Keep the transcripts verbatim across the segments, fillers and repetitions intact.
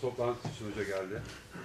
basın toplantısı için hoca geldi.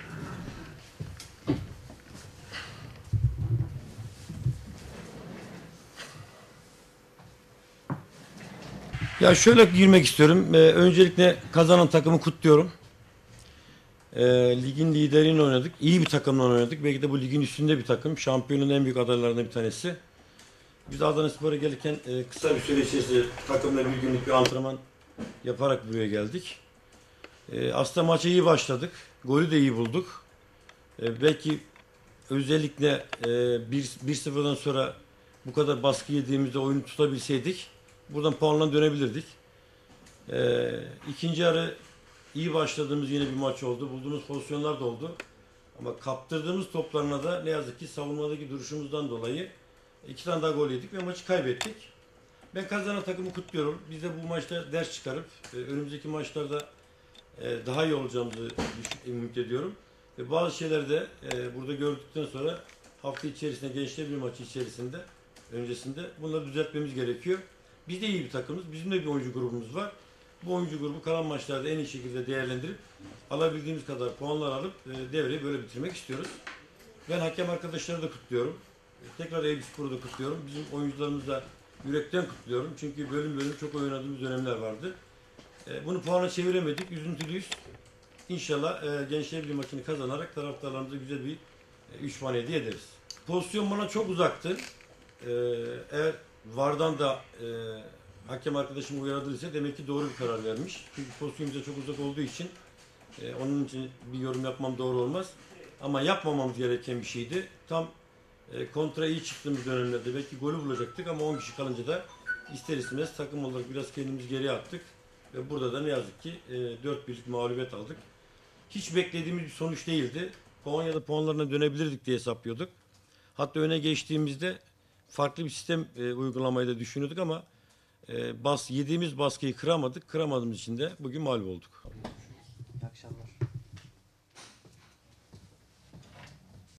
Ya şöyle girmek istiyorum. Ee, öncelikle kazanan takımı kutluyorum. Ee, ligin liderini oynadık. İyi bir takımla oynadık. Belki de bu ligin üstünde bir takım. Şampiyonun en büyük adaylarından bir tanesi. Biz Adanaspor'a gelirken e, kısa bir süre içerisinde takımla bir günlük bir antrenman yaparak buraya geldik. E, aslında maça iyi başladık. Golü de iyi bulduk. E, belki özellikle e, bir sıfırdan sonra bu kadar baskı yediğimizde oyunu tutabilseydik buradan puanla dönebilirdik. E, ikinci yarı iyi başladığımız yine bir maç oldu. Bulduğumuz pozisyonlar da oldu. Ama kaptırdığımız toplarına da ne yazık ki savunmadaki duruşumuzdan dolayı iki tane daha gol yedik ve maçı kaybettik. Ben kazanan takımı kutluyorum. Biz de bu maçta ders çıkarıp e, önümüzdeki maçlarda e, daha iyi olacağımızı ümit ediyorum. Ve bazı şeyleri de e, burada gördükten sonra hafta içerisinde Gençler Birliği maçı içerisinde öncesinde bunları düzeltmemiz gerekiyor. Biz de iyi bir takımız. Bizim de bir oyuncu grubumuz var. Bu oyuncu grubu kalan maçlarda en iyi şekilde değerlendirip alabildiğimiz kadar puanlar alıp e, devreyi böyle bitirmek istiyoruz. Ben hakem arkadaşları da kutluyorum. E, tekrar Eyüpspor'u da kutluyorum. Bizim oyuncularımızı da yürekten kutluyorum. Çünkü bölüm bölüm çok oynadığımız dönemler vardı. E, bunu puana çeviremedik. Üzüntülüyüz. İnşallah e, Gençler Birliği maçını kazanarak taraftarlarımıza güzel bir e, üç puan hediye ederiz. Pozisyon bana çok uzaktı. E, eğer Vardan da e, hakem arkadaşım uyardıysa demek ki doğru bir karar vermiş. Çünkü pozisyon bize çok uzak olduğu için e, onun için bir yorum yapmam doğru olmaz. Ama yapmamamız gereken bir şeydi. Tam e, kontra iyi çıktığımız dönemlerde belki golü bulacaktık ama on kişi kalınca da ister istemez takım olarak biraz kendimizi geriye attık. Ve burada da ne yazık ki e, dört birlik mağlubiyet aldık. Hiç beklediğimiz bir sonuç değildi. Puan ya da puanlarına dönebilirdik diye hesaplıyorduk. Hatta öne geçtiğimizde farklı bir sistem e, uygulamayı da düşünüyorduk ama e, bas, yediğimiz baskıyı kıramadık. Kıramadığımız için de bugün mağlup olduk. İyi akşamlar.